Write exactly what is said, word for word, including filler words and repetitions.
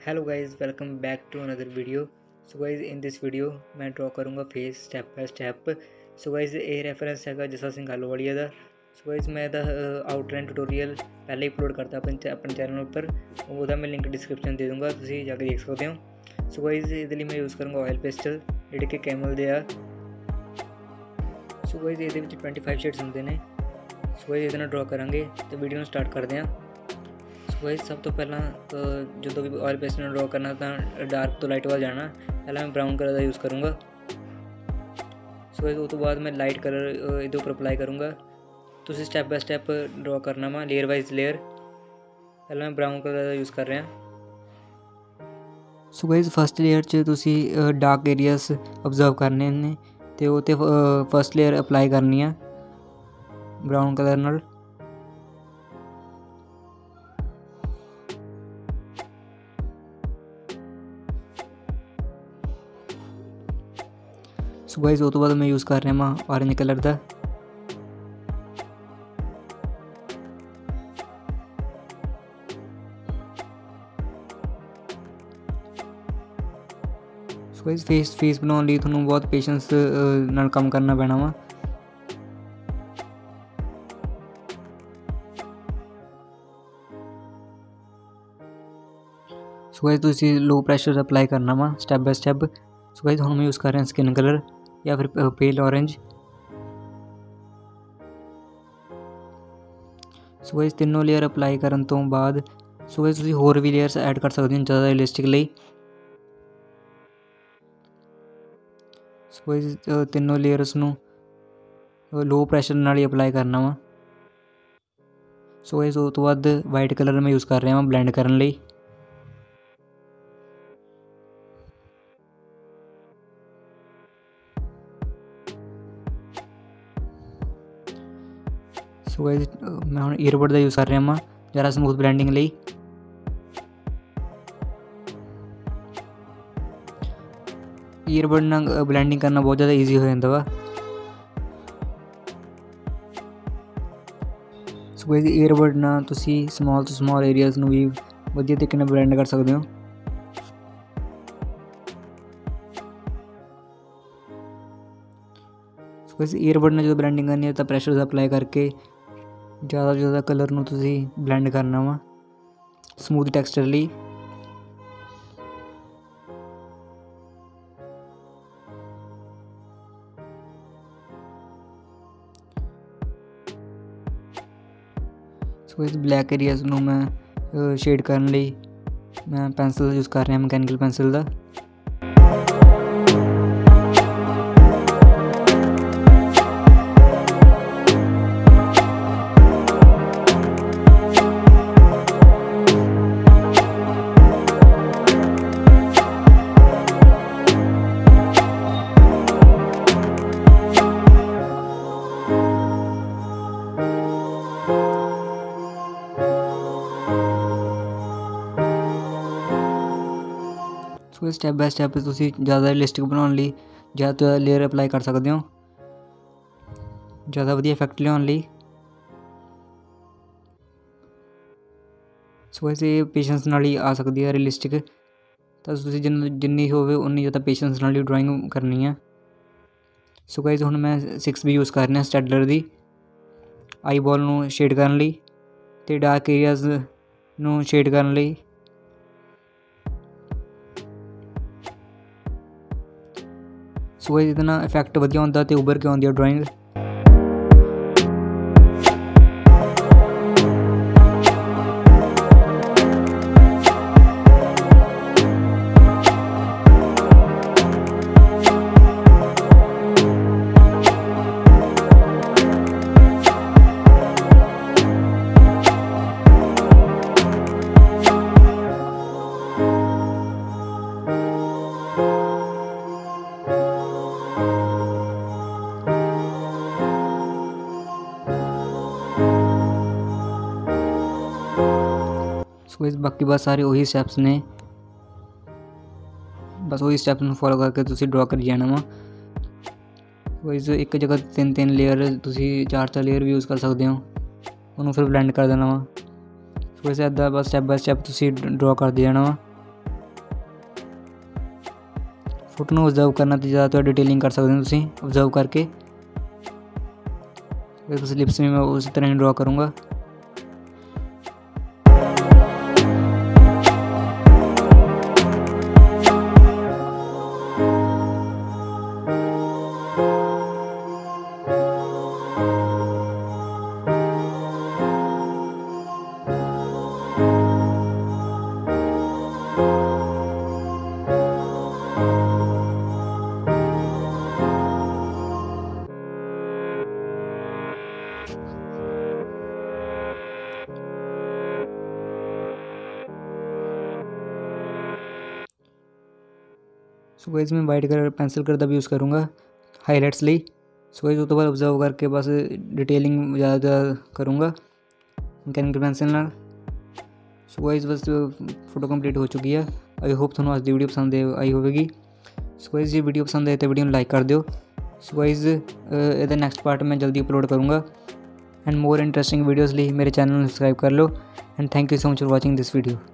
Hello guys, welcome back to another video. So guys, in this video मैं draw करूँगा face step by step. So guys, ਇਹ reference ਹੈਗਾ ਜੱਸਾ ਸਿੰਘ ਆਲੂਵਾਲੀਆ ਦਾ। So guys, मैं ਇਹਦਾ outline tutorial ਪਹਿਲੇ ਹੀ ਅਪਲੋਡ ਕਰਤਾ ਆਪਣੇ ਆਪਣੇ ਚੈਨਲ ਉੱਪਰ, ਉਹਦਾ ਮੈਂ ਲਿੰਕ ਡਿਸਕ੍ਰਿਪਸ਼ਨ ਦੇ ਦੂੰਗਾ, ਤੁਸੀਂ ਜਾ ਕੇ ਦੇਖ ਸਕਦੇ ਹੋ। ਸੋ गाइस, ਇਹਦੇ ਲਈ ਮੈਂ ਯੂਜ਼ ਕਰੂੰਗਾ ਆਇਲ ਪੈਸਟਲ ਜਿਹੜੇ ਕਿ ਕੈਮਲ ਦੇ ਆ। ਸੋ गाइस, ਇਹਦੇ ਵਿੱਚ ਪੱਚੀ ਸ਼ੇਡਸ ਹੁੰਦੇ ਨੇ। ਸੋ गाइस, ਇਹਦੇ ਨਾਲ ਡਰॉ ਕਰਾਂਗੇ ਤੇ ਵੀਡੀਓ ਨੂੰ ਸਟਾਰਟ ਕਰਦੇ ਹਾਂ। गाइस, सब तो पहला जो भी ऑयल पेस्टल ड्रॉ करना तो डार्क तो लाइट वाल जाना, पहले मैं ब्राउन कलर का यूज़ करूँगा। सो गाइस, उस तो बाद मैं लाइट कलर इहदे उपर अप्लाई करूँगा। तुसीं स्टैप बाय स्टैप ड्रॉ करना वा, लेयर वाइज लेयर। पहले मैं ब्राउन कलर का यूज़ कर रहा। सो गाइस, फस्ट लेयर च तुसीं डार्क एरियास ऑब्जर्व करने ने ते ओह ते फस्ट लेयर अप्लाई करनी है ब्राउन कलर नाल। सो गाइस, उस तो बाद मैं यूज़ कर रहा हाँ ऑरेंज कलर का। सो गाइस, फेस फेस बनाने लिए थोड़ा बहुत पेशेंस नाल काम करना पैना वा। सो गाइस, तुसीं लो प्रैशर अप्लाई करना वा step by step. So guys, हुण मैं यूज़ कर रहा स्किन कलर या फिर पेल ऑरेंज। सो गाइस, तीनों लेयर अप्लाई करन तो बाद सो गाइस तुसीं होर भी लेयर्स ऐड कर सकते हो ज़्यादा रियलिस्टिक लई। सो गाइस, तीनों लेयर्स नूं लो प्रैशर नाल ही अप्लाई करना वा। सो गाइस, उस तो बाद वाइट कलर मैं यूज़ कर रहा हाँ ब्लेंड करन लई। सो गाइस, मैं हुण ईयरबड का यूज़ कर रहा हाँ ज़रा स्मूथ ब्लेंडिंग लई। ईयरबड नाल ब्लेंडिंग करना बहुत ज़्यादा ईजी हो जाता वा। सो गाइस, ईयरबड नाल तुसीं स्मॉल तो स्मॉल एरियाज़ नूं भी वधिया तरीके नाल ब्लेंड कर सकते हो। सो गाइस, ईयरबड नाल जो ब्लेंडिंग करनी है तो प्रैशर अप्लाई करके ज़्यादा तो ज़्यादा कलर नूं तुसीं ब्लेंड करना वा स्मूथ टैक्सचर लई। सो इस ब्लैक एरियाज़ नूं मैं शेड करने लई मैं पेंसिल यूज़ कर रहा मैकेनिकल पेंसिल का। सो स्टैप बाय स्टैप तुसीं ज़्यादा रियलिस्टिक बनाने लई ज़्यादा तो ज़्यादा लेयर अप्लाई कर सकते हो ज़्यादा वधिया इफैक्ट लियाउण लई। सो गाइस, ये पेशेंस नाल ही आ सकती है रियलिस्टिक, तो तुसीं जिन्नी जिन्नी होवे उन्नी ज़्यादा पेशेंस नाल ही ड्राइंग करनी है। सो गाइस, हुण मैं सिक्स बी यूज़ कर रहा स्टैडलर दी आई बॉल नूं शेड करने लई ते डार्क एरियाज़ नूं शेड करने लई। सो गाइस, इहदे नाल इफैक्ट वधिया हुंदा ते उभर के आउंदी है ड्राइंग। सो गाइस, बाकी बस सारे वही स्टैप्स ने, बस वही स्टैप्स में फॉलो करके तुसीं ड्रॉ करी जाना वा। गाइस, एक जगह तीन तीन लेयर तुसीं चार चार लेयर भी यूज़ कर सकते हो, उन्होंने फिर ब्लेंड कर देना वा। सो वैसे इदा बस स्टैप बाय स्टैप तुसीं ड्रॉ करते जाना वा। फोटो ਨੂੰ ऑब्जर्व करना तो ज़्यादा तो डिटेलिंग कर सकते हो तुम ऑब्जर्व करके। उस लिप्स में मैं उसी तरह ही ड्रॉ करूँगा। सो गाइस मैं वाइट कलर पेंसिल कलर ਦਾ यूज़ करूँगा हाईलाइट्स ਲਈ। सो गाइस ਉਹ ਤੋਂ ਬਾਅਦ ऑब्जर्व करके बस डिटेलिंग ज़्यादा करूँगा मैकेनिकल पेंसिल ਨਾਲ। सो गाइस बस फोटो कंप्लीट हो चुकी है। आई होप ਤੁਹਾਨੂੰ ਅੱਜ ਦੀ ਵੀਡੀਓ ਪਸੰਦ आई ਹੋਵੇਗੀ। सो गाइस ਜੇ ਵੀਡੀਓ पसंद आए तो वीडियो लाइक कर ਦਿਓ। सो गाइस ਇਹਦਾ ਨੈਕਸਟ ਪਾर्ट मैं जल्दी अपलोड करूँगा एंड मोर इंटरेस्टिंग वीडियोज़ ਲਈ मेरे चैनल ਨੂੰ सब्सक्राइब कर लो and thank you so much for watching this video.